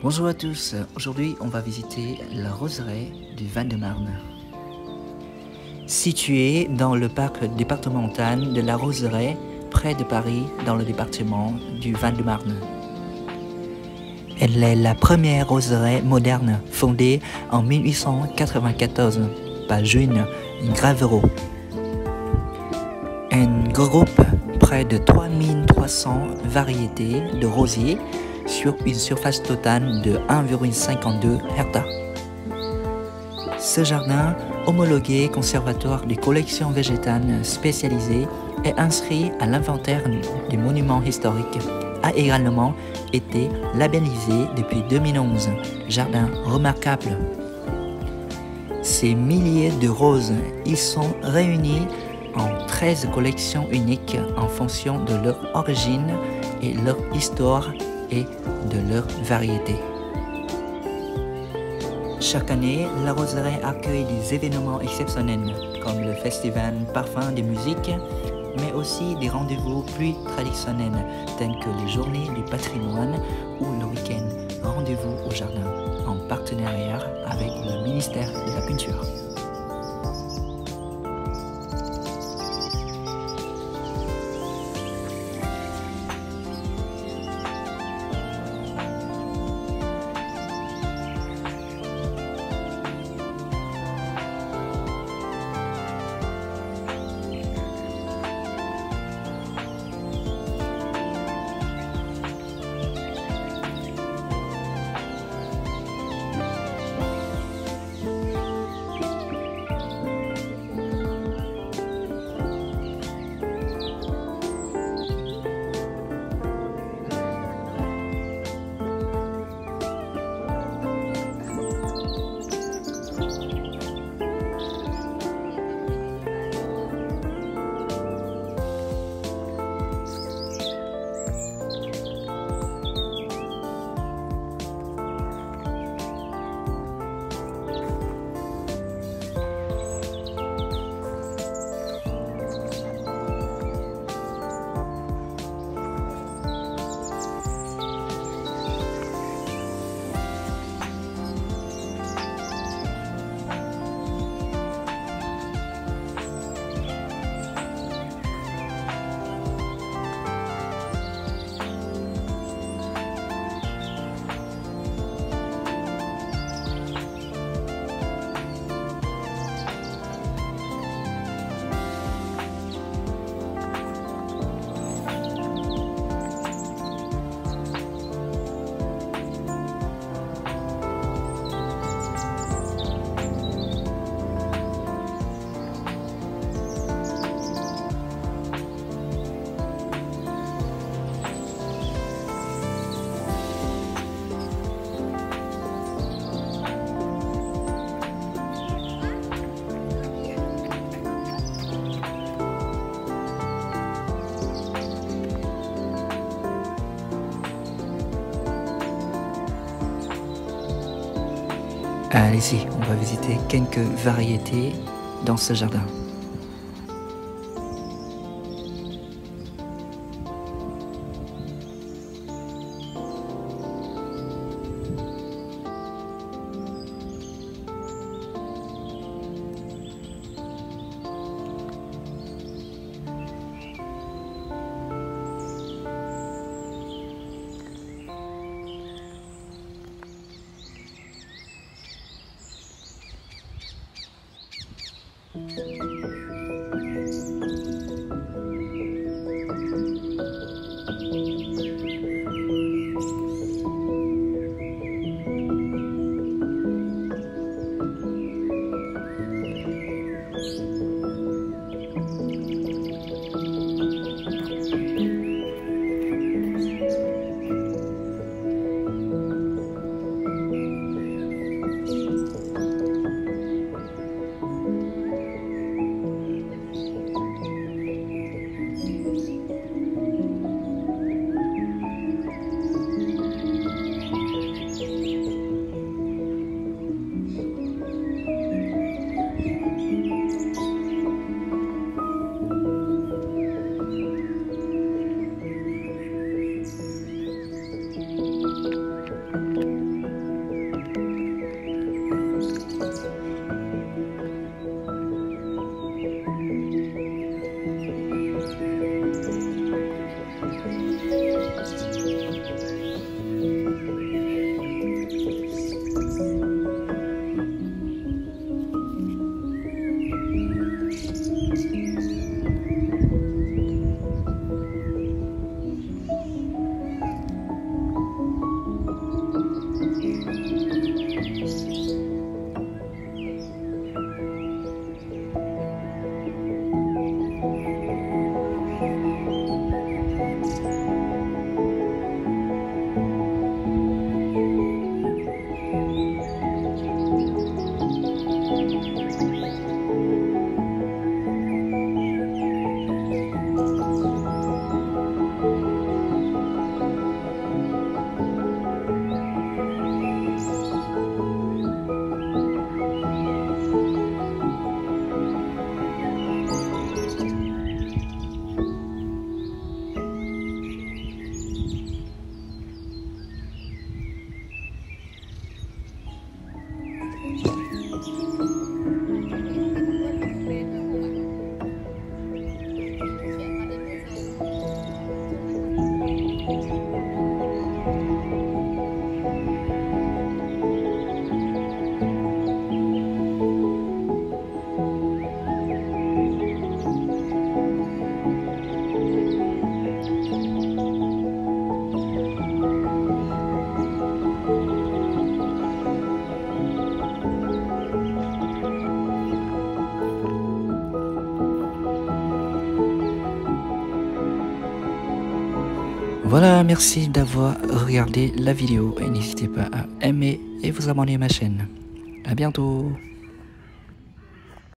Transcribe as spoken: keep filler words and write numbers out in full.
Bonjour à tous, aujourd'hui on va visiter la roseraie du Val-de-Marne. Située dans le parc départemental de la Roseraie, près de Paris, dans le département du Val-de-Marne. Elle est la première roseraie moderne fondée en mille huit cent quatre-vingt-quatorze par Juin Gravero. Elle groupe près de trois mille trois cents variétés de rosiers sur une surface totale de un virgule cinquante-deux hectares. Ce jardin, homologué conservatoire des collections végétales spécialisées et inscrit à l'inventaire des monuments historiques, a également été labellisé depuis deux mille onze. Jardin remarquable. Ces milliers de roses y sont réunis en treize collections uniques en fonction de leur origine et leur histoire et de leur variété. Chaque année, la roseraie accueille des événements exceptionnels comme le festival Parfums de musique, mais aussi des rendez-vous plus traditionnels tels que les journées du patrimoine ou le week-end rendez-vous au jardin en partenariat avec le ministère de la Culture. Allez-y, on va visiter quelques variétés dans ce jardin. Voilà, merci d'avoir regardé la vidéo et n'hésitez pas à aimer et vous abonner à ma chaîne. À bientôt.